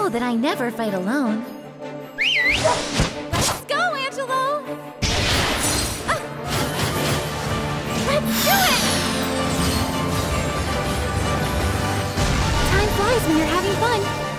know that I never fight alone. Let's go, Angelo! Let's do it! Time flies when you're having fun.